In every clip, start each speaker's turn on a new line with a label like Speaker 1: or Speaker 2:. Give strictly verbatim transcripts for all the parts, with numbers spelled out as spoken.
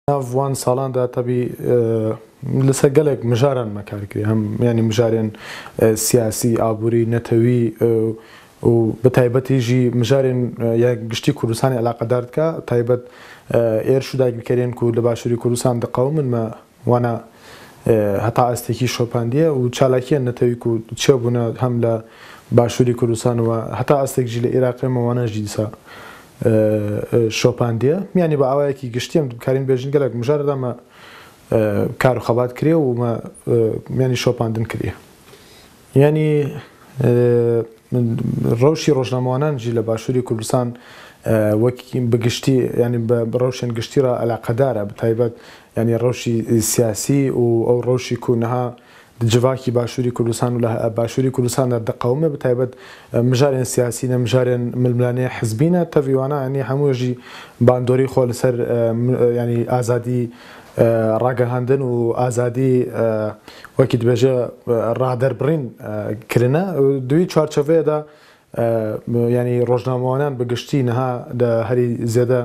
Speaker 1: ناوان ساڵاندا تەبی لەسەر گەلێک مژاران مەکارکری هەم ینی مژارێن سیاسی ئابووری نەتەوی و بە تایبەتیژی مژارێن گشتی کوردستانی علاقەدار دکە تایبەت ئێرش و داگیرکەرێن و لە باشووری کوردستان دەقەوم منمە وانە هەتا ئەستێکی شۆپاندیە و چالاکیە نەتەوی و چێ بوونە هەم لە باشووری کوردستانەوە هەتا ئەستێکژی لە عێراقێمەوانەژی دیسا شۆپاندیە میانی بە ئاوایەکی گشتیم کارین بێژین گەلێک مژارەدامە کار و خەبات کرێ و میانی شۆپاندن کردە ینی ڕەوشی ڕۆژنامەوانانجی لە باشووری کوردستان وەکی بەگشتی ینی بە ڕەوشێن گشتیرە علاقەدارە بەتایبەت ینی ڕەوشی سیاسی و ئەو ڕەوشی کوونەها جڤاکی باشووری کوردستان و لە باشووری کوردستاندا دەقەومە بەتایبەت مژارێن سیاسی نە مژارێن ململانەیە حزبینە تەڤیوانە ینی هەمووژی باندۆری خۆ لەسەر ینی ئازادی ڕاگەهاندن و ئازادی وەکی دبێژە ڕادەربڕین کردنە دوی چوارچەڤەیەدا ینی ڕۆژنامەوانان بەگشتی نەها لە هەری زێدە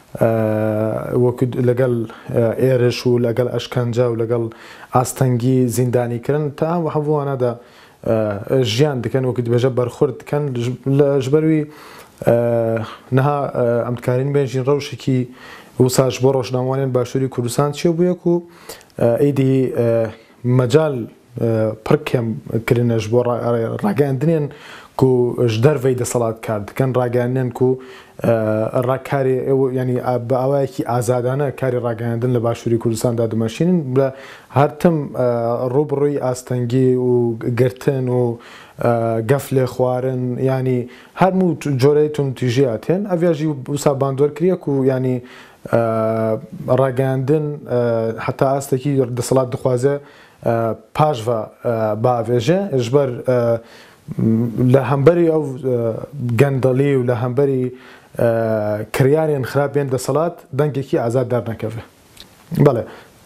Speaker 1: وەکو لەگەڵ ئێرش و لەگەڵ ئەشکەنجە و لەگەڵ ئاستەنگی زیندانیکردن تا هەمووانەدا ژیان دەکەن وەکو دبێژە بەرخورد دکەن لە ژبەروی نەها ئەمکارین بێژین ڕەوشێکی وساش بۆ ڕۆژنامەوانێن باشووری کوردستان چێ بوویەک و ئەیدی مەجال پڕ کێم کردنەش بۆ ڕاگەاندنێن و ژ دەرڤەی دەسەڵات کار دەکەن ڕاگەاندنێن و ڕاکاری ینی بە ئاوایەکی ئازادانە کاری ڕاگەاندن لە باشووری کوردستاندا دەمەشینن لە هەرتم ڕوبڕووی ئاستەنگی و گرتن و گەف لێ خوارن ینی هەرموو جۆرەی تونتیژی هاتێن ئەڤژی وسا باندۆر کریەک و ینی ڕاگەاندن هەتا ئاستێکی دەسەڵات دخوازێ پاشڤە باڤێژێ ژبەر لە هەمبەری ئەو گەندەڵی و لە هەمبەری کریارێن خراپێن دەسەڵات دەنگێکی ئازاد دەرنەکەوێ بەڵێ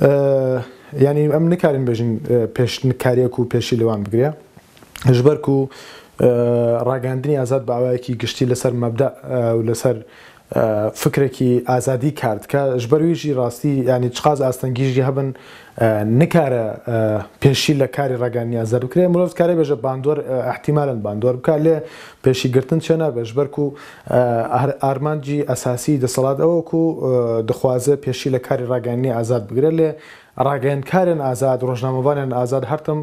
Speaker 1: ینی ئەم نکارین بێژین پێشنکاریەک و پێشی لەوان بگرێ ژبەرک و ڕاگەاندنی ئازاد بە ئاوایەکی گشتی لەسەر مەبدە و لەسەر فکرێکی ئازادی کاردکە ژبەرویژی ڕاستی ینی چقاز ئاستەنگیژی هەبن نکارە پێشی لە کاری ڕاگەاندنی ئازاد بکرێ مرۆڤ کارێ بێژە باندۆر احتیمالەن باندۆر بکە لێ پێشی گرتن چێ نابێ ژبەرک و ئارمانجی ئەساسی دەسەڵات ئەوەکو دەخوازە پێشی لە کاری ڕاگەاندنی ئازاد بگرێت لێ ڕاگەیاندکارێن ئازاد ڕۆژنامەوانێن ئازاد هەرتم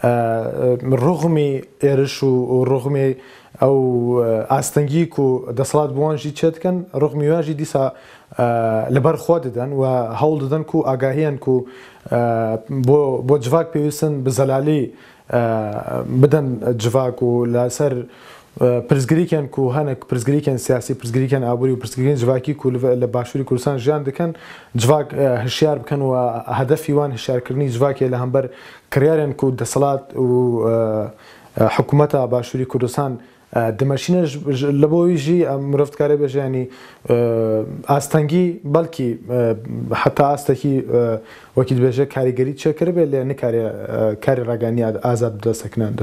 Speaker 1: ڕوغمی ئێرش و ڕوغمی ئەو ئاستەنگی و دەسەڵات بوانژی چێتکەن ڕوغمیواژی دیسا لەبەر خۆ دەدەن و هەوڵ دەدەن و ئاگاهیان و بۆ جڤاک پێویستن بزەلالی بدەن جڤاک و لەسەر پرزگریکیان و هەنێک پرزگریکیان سیاسی پرزگریکیان ئابووری و پرزگریکیان جڤاکی و لە باشووری کوردستان ژیان دەکەن جڤاک هشیار بکەن و هەدەفی وان هشیارکردنی جڤاکێ لە هەمبەر کڕیارێن و دەسەڵات و حکوومەتە باشووری کوردستان دەمەشینە لە بۆیژی مرۆڤکارە بێژیانی ئاستەنگی بەڵکی حتا ئاستێکی وەکی دبێژە کاریگەری چێکرد بێت لێ نکارێ کاری ڕاگەاندنی ئازاد بدەستەکناندن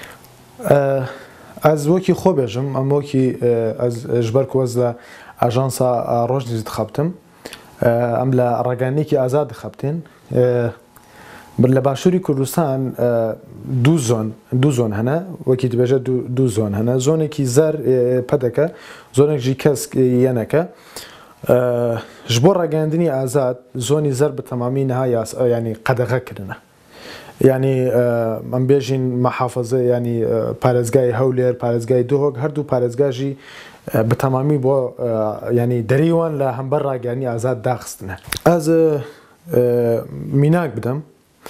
Speaker 1: ئەز وەکی خۆ بێژم ئەم وەکی ژبەرک وەز لە ئاژانسا ڕۆژنیز دخەبتم ئەم لە ڕاگەاندنێکی ئازاد دخەبتین لە باشووری کوردستان دوو زۆن دوو زۆن هەنە وەکی دبێژە دوو زۆن هەنە زۆنێکی زەر پەدەکە زۆنێکژی کەس یەنەکە ji بۆ ڕاگەاندنی ئازاد زۆنی زەر بە تەمامی نەها ینی قەدەغەکردنە ینی ئەم بێژین مەحافەزە ینی پارێزگای هەولێر پارێزگای دۆهۆک هەردوو پارێزگاژی بە تەمامی بۆ ینی دەریوان لە هەمبەر ڕاگەاندنی ئازاد داخستنە ئەز میناک بدەم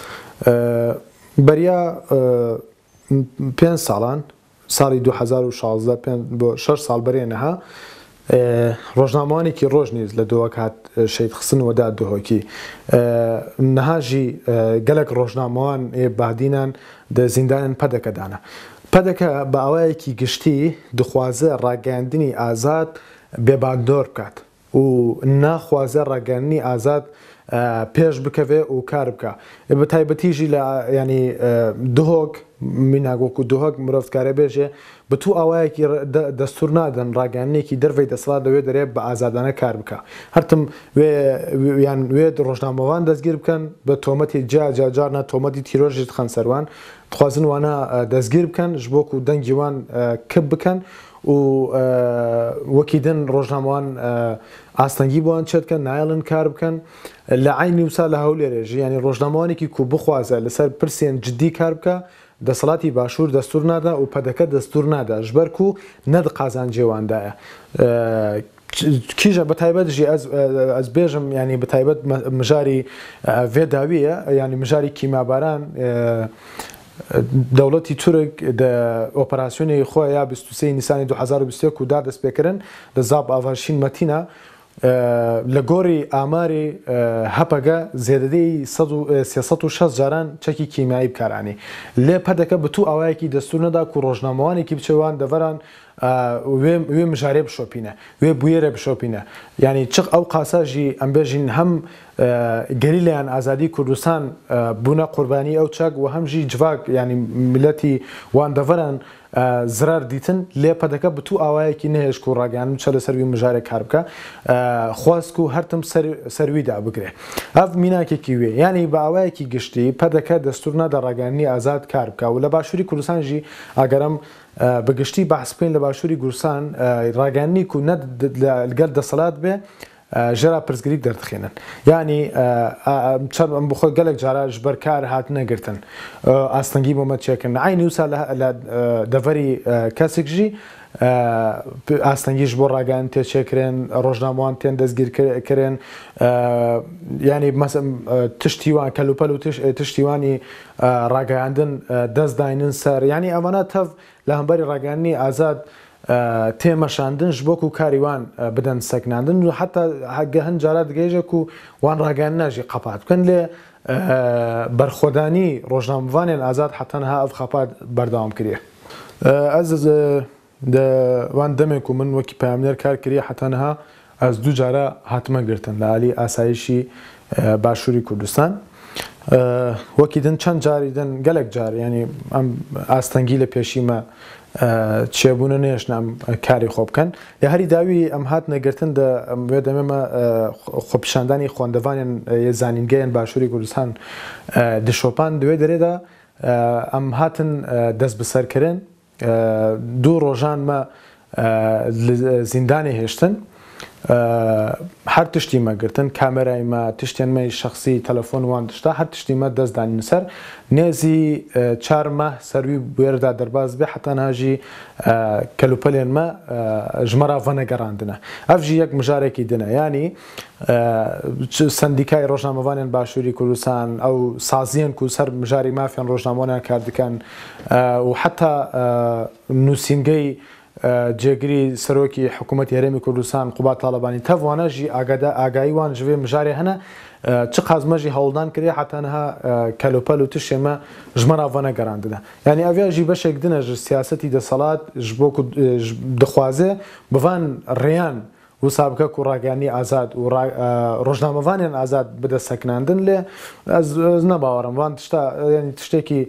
Speaker 1: بەریا پێنج ساڵان ساڵی دوو هەزار و شازدە بۆ شەش ساڵ بەرێنەها ڕۆژنامەوانێکی ڕۆژنیز لە دۆوەک هات شەید خستن وەدا دۆهۆکی نەهاژی گەلێک ڕۆژنامەوان بادینان دە زیندانن پەدەکەدانە پەدەکە بە ئاوایەکی گشتی دخوازە ڕاگەاندنی ئازاد بێباندۆر بکات و ناخوازە ڕاگەیاندنی ئازاد پێش بکەوێ و کار بکە بە تایبەتیژی لە ینی دهۆک میناگۆک و دهۆک مرۆڤکارە بێژێ بە تو ئاوایەکی دەستور نادەن ڕاگەیاندنێکی دەرەوەی دەسەڵات دەوێت دەرێت بە ئازادانە کار بکە هەرتم یان وێت ڕۆژنامەوان دەستگیر بکەن بە تۆمەتی جا جارنا تۆمەتی تیرۆژیت خەن سەروان دخوازن وانە دەستگیر بکەن ji بۆ و دەنگی وان کب بکەن و وەکیدن ڕۆژنامەوان ئاستەنگی بۆیان چێتکەن نایڵن کار بکەن لە عینی وسا لە هەولێرێژ ینی ڕۆژنامەوانێکی کو بخوازە لەسەر پرسێن جددی کار بکە دەسەڵاتی باشوور دەستور نادا و پەدەکە دەستور نادا ژبەر و نەد قازان جێواندایە کیژە بە تایبەتژی ئەس بێژم ینی بە تایبەت مژاری vێداویە ینی مژاری کیماباران دەوڵەتی تورک ئۆپەراسیۆنی خۆی یا بیست و سێ نیسانی دو هەزار و بیست و یەک و دا دەست پێکردن لە زاب ئاڤاشین مەتینە لە گۆڕی ئاماری هەپەگە زێدەدەی سێسەد و شەست جاران چەکی کیمیایی بکارانی لێ پەدەکە بە تو ئاوایەکی دەستور نەدا و ڕۆژنامەوانێکی بچێوان دەڤەران وێ مژارێ بشۆپینە وێ بویێرە بشۆپینە ینی چق ئەو قاساژی ئەمبێژین هەم گەریلیان ئازادی کوردستان بوونە قوربانی ئەو چاک و هەمژی جوواک ینی میلەتی وان دەڤەران زرار دیتن لێ پەدەکە بە تو ئاوایەکی نەهێشک و ڕاگەیاندن چە لە سەروی مژارێک کار بکە خواست و هەرتم سەرویدا بگرێ ئەف میناکێکی وێ ینی بە ئاوایەکی گشتی پەدەکە دەستور نادا ڕاگەیاندنی ئازاد کار بکە و لە باشووری کوردستانژی ئاگەرم بەگشتی بەحس بکەین لە باشووری کوردستان ڕاگەیاندنی و نەت لەگەڵ دەسەڵات بێ ژێرا پرسگریک دەردخێنن ینی بخۆی گەلێک جاراژ بەرکار هات نەگرتن ئاستەنگی بۆمە چێکردن عینی وسا لە دەڤەری کەسێکژی ئاستەنگیش بۆ ڕاگەیان تێچێکرێن ڕۆژنامەوان تێن دەستگیرکردن ینی تشتیوان کەلوپەل و تشتیوانی ڕاگەیاندن دەستداینن سەر ینی ئەوانە تەف لە هەمبەری ڕاگەیاندنی ئازاد تێمەشاندن ji بۆ و کاریوان بدەن سەکناندن و حتا هەگە هەند جارات دگەیژێک و وان ڕاگەیان ناژی قەپات بکەن لێ بەرخۆدانی ڕۆژنامەوانێن ئازاد حتەنها ئەف خەپات بەردەوام کردێ ئەز وان دەمێک و من وەکی پامێر کار کردی حتەنها ئەس دوو جارە هاتمە گرتن لە عالی ئاسایشی باشووری کوردستان وەکی دن چەند جاری دن گەلێک جار ینی ئەم ئاستەنگی لە پێشیمە چێبوونە نێشنام کاری خۆ بکەن لە هەری داوی ئەم هات نەگرتن وێ دەمێمە خۆپیشاندانی خوێندەوانیان زانینگەیان باشووری کوردستان دشۆپان دوێ دەرێدا ئەم هاتن دەست بەسەرکردن دوو ڕۆژانمە زیندانی هێشتن هەر تشتیمە گرتن کامێرایمە تشتێنمەی شخصی تەلەفۆن وان تشتا هەر تشتیمە دەستدانین سەر نێزی چارمە سەروی بێردا دەرباز بێ حتا ناژی کەلوپەلێنمە ژمەرا ڤەنەگەڕاندنە ئەفژی یەک مژارێکی دنە ینی سندیکای ڕۆژنامەوانیان باشووری کوردستان ئەو سازیان و سەر مژاری مافیان ڕۆژنامەوانیان کار دەکەن و حتا نووسینگەی جێگری سەرۆکی حکوومەتی هەرێمی کوردستان قوبات تاالبانی تەوانەژی ئاگاییوان ژێ مژارێ هەنە چ قازمەژی هەوڵدان کردێ حتانها کەلوپەل و تشێمە ژمەرا ڤەنەگەڕاندنە ینی ئەڤژی بەشێک دنە سیاسەتی دەسەڵات بۆ دەخوازێ بڤان ڕێیان وسابکە و ڕاگەیاندنی ئازاد و ڕۆژنامەوانیان ئازاد بدە سەکناندن لێ ئەس نەباوەڕم وان تشتا ینی تشتێکی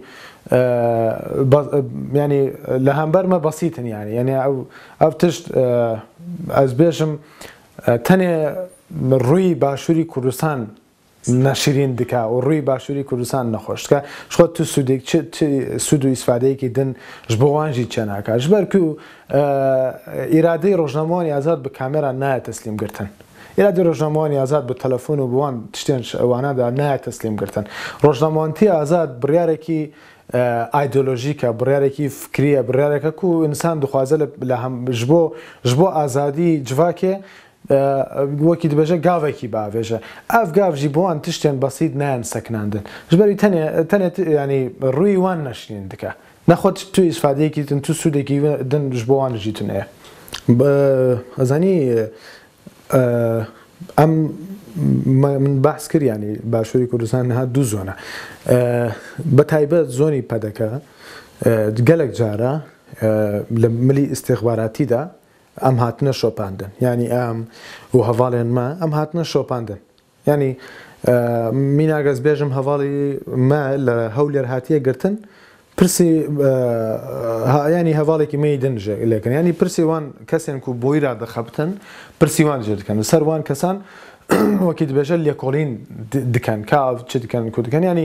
Speaker 1: ینی لە هەمبەرمە بەسیتن ینی ینی ئەو تشت ئەس بێژم تەنێ ڕووی باشووری کوردستان نەشرین دکا و ڕووی باشووری کوردستان نەخۆشکە شخۆ تو سوود و ئیسفادەیەکی دن ji بۆ وانژی چێناکە ji ber ku ئیرادەی ڕۆژنامەوانی ئازاد بە کامێرا نایە تەسلیم گرتن ئیرادەی ڕۆژنامەوانی ئازاد بە تەلەفۆن و بوان تشتێن ئەوانەدا نایە تەسلیم گرتن ڕۆژنامەوانتی ئازاد بڕیارێکی ئایدۆلۆژیکە بڕیارێکی فکریە بڕیارێکە و ئینسان دخوازە ji بۆ ئازادی جوواکێ وەکی دەبێژە گاوێکی باوێژە ئەف گاوژی بۆوان تشتێن بەسیت نایەن سەکناندن ژبەری تەنێت ینی ڕووی وان نەشرین دکە نەخۆت تو ئیسفادەیەکی تن تو سوودێکی دن ji بۆوان ژیتنەیە ئەزانی ئەم من بەحس کرد ینی باشووری کوردستان نەها دوو زۆنە بە تایبەت زۆنی پەدەکە گەلێک جارە لە ملی ئیستیخباراتیدا ئەم هاتنە شۆپاندن ینی ئەم و هەواڵێن مە ئەم هاتنە شۆپاندن ینی میناگەز بێژم هەواڵی مە لە هەولێر هاتیە گرتن پرسی ینی هەواڵێکی مەی دنجێ لێکن ینی پرسی وان کەسێن و بۆیرا دەخەبتن پرسی وان جێ دەکەن سەر وان کەسان وەکی دەبێژە لێکۆڵین دکەن کاو چ دکەن کو دکەن ینی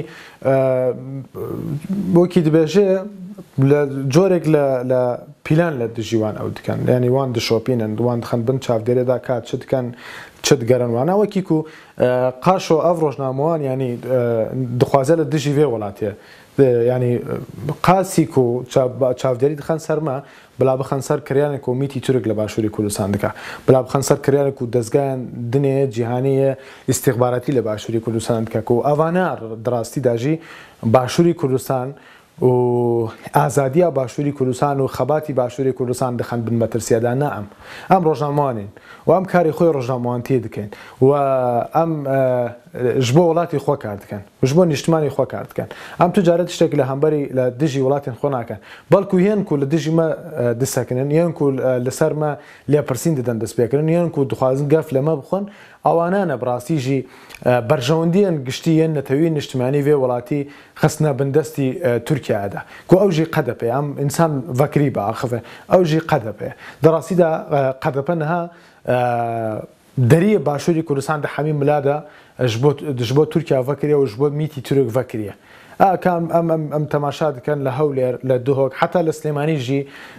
Speaker 1: وەکی دەبێژێ لە جۆرێک لە پیلان لە دژیوان ئەو دکەن ینی وان دشۆپینن وان دخەن بن چاودێرێدا کات چ دکەن چ دگەرن وانە وەکی و قاشۆ ئەو ڕۆژنامەوان ینی دخوازە لە دژی وێ وڵاتێ ینی قاسی و چاودێری دخەن سەرمە بلا بخەن سەر کریانێک و میتی تورک لە باشووری کوردستان دکە بلا بخەن سەر کریانێک و دەستگایان دنێ جیهانیە ئیستیخباراتی لە باشووری کوردستان دکە و ئەوانە دڕاستی داژی باشووری کوردستان و ئازادیە باشووری کوردستان و خەباتی باشووری کوردستان دەخەن بن مەترسیادا نەئەم ئەم ڕۆژنامەوانین و ئەم کاری خۆی ڕۆژنامەوان تێ دکەین و ئەم ji بۆ وڵاتی خۆ کار دکەن ji بۆ نیشتمانی خۆ کار دکەن ئەم توجارەت شتێک لە هەمبەری لە دژی وڵاتین خۆ ناکەن بەڵکو هێن و لە دژی مە دسەکنن یان و لەسەر مە لێپرسین دەدەن دەستپێکردن یان و دخوازن گەف لەمە بخۆن ئەوانانە بڕاستیژی بەرژەوەندیان گشتی یەن نەتەوی نیشتمانی وێ وڵاتی خستنە بندستی تورکیادا کو ئەوژی قەدەپێ ئەم ئینسان ڤەکری بە ئاخفێ ئەوژی قەدەپێ دەڕاستیدا قەدەپە نەها دەریە باشووری کوردستان دە حەمی ملادا ji بۆ تورکیا ڤەکریە و ji بۆ میتی تورک ڤەکریە ئەکەم ئەم ئەم تەماشا دکەن لە هەولێر لە دهۆک حتا لە سلێمانیژی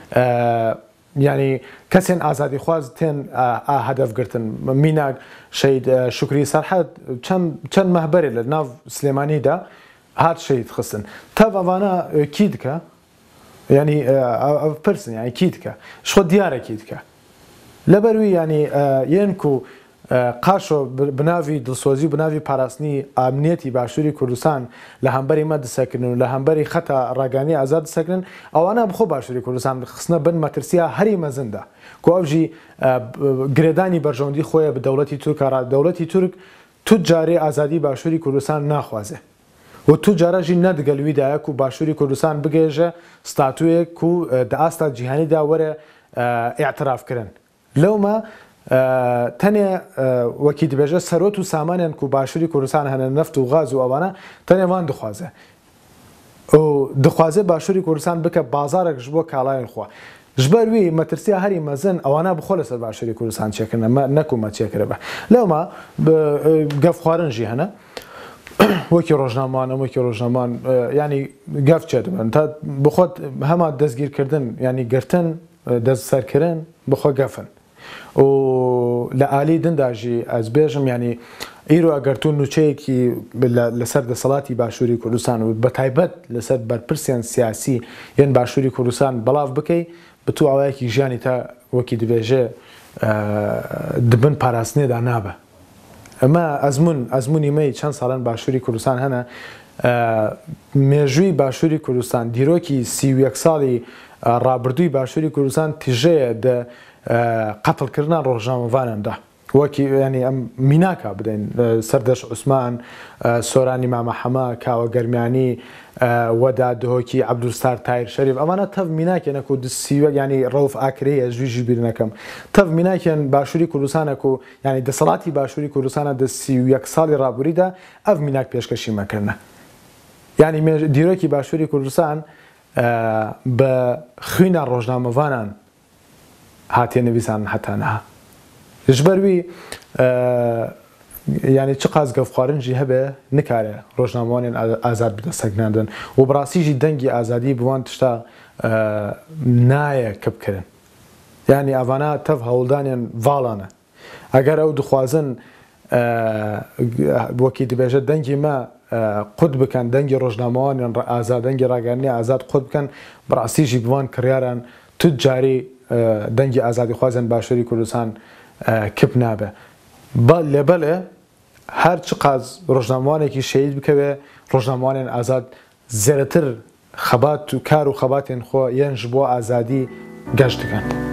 Speaker 1: ینی کەسێن ئازادی خواز تێن هەدەفگرتن میناک شەید شکری سەرحەد چەند مەهبەرێ لە ناو سلێمانیدا هات شەید خستن تەڤ ئەوانە کی دکە ینی پرسن یانی کی دکە شخۆ دیارە کی دکە لەبەروی ینی یەن و قاشۆ بناوی دڵسۆزی و بناوی پاراستنی ئامنیەتی باشووری کوردستان لە هەمبەری مە دسەکردن و لە هەمبەری خەتە ڕاگانی ئازاد دسەکردن ئەوانە بخۆ باشووری کوردستان خستنە بن مەترسیە هەری مەزندا کو ئەوژی گرێدانی بەرژەوەندی خۆیە بە دەوڵەتی تورکارا دەوڵەتی تورک تو جارێ ئازادی باشووری کوردستان ناخوازێ و تو جارەژی نەدگەلویدایە و باشووری کوردستان بگێژە ستاتویەک و دەئاستا جیهانیدا وەرە ئیعترافکردن لەومە تەنێ وەکی دەبێژە سەرۆت و سامانیان و باشووری کوردستان هەنە نەفت و غاز و ئەوانە تەنێوان دخوازێ و دخوازێ باشووری کوردستان بکە بازارێک ji بۆ کاڵایان خوا ji ber wî metirsiya herî mezin ewana bixwe li ser başûrî Kurdistan çêkirin me neku me çêkiribe lewma gevxwarin jî hene wekî rojnaman em wekî rojnaman yanî gev çêdibin te bixwe hema destgîrkirdin yanî girtin destserkirin bixwe gefin û li alî din de jî ez bêjim yanî îro eger tu nûçeyekî li ser deselatî Başûrî Kurdistan û bi taybet li ser berpirsên siyasî yên Başûrî Kurdistan belav bikey bi tu awayekî jiyanî te wekî dibêje dibin parastinê de nabe Ema ezmûn ezmûnî me çend salan Başûrî Kurdistan hene mêjûyî Başûrî Kurdistan dîrokî sî û yek salî rabirdûyî Başûrî Kurdistan tîjeyê de قەتڵکردنا ڕۆژنامەوانان دا وەکی ینی ئەم میناکە بدەین سەردەش عوسمان سۆرانی مامەحەمە کاوە گەرمیانی وەدا دهۆکی عەبدولستار تایر شەریف ئەمانە تەڤ میناکێنەک و سیوە ینی ڕەوف ئاکرەیە ژویژی بیر نەکەم تەڤ میناکێن باشووری کوردستانێک و ینی دەسەڵاتی باشووری کوردستانە دە سی و یەک ساڵی ڕابووریدا ئەڤ میناک پێشکەشی مەکردنە ینی دیرۆکی باشووری کوردستان بە خوێنە ڕۆژنامەوانان هاتیە نویسان هەتانەها ji ber wî yanî çi qas gevxwarin jî hebe nikare rojnamewanên azad bi destekinandin û bi rastî jî dengî azadî bi wan tişta naye kipkirin yanî evana tev hewldanên valan e eger ew dixwazin wekî dibêje dengî me qut bikin dengî rojnamewanên azad dengî ragiranîya azad qut bikin bi rastî jî bi wan kiryaran tu carî dengî azadîxwazên Başûrî Kurdistan kip nabe lêbelê her çi qas rojnamewanekî şehîd bikeve rojnamewanên azad zêdetir xebat û kar û xebatên xwe yên ji bo azadî geş dikin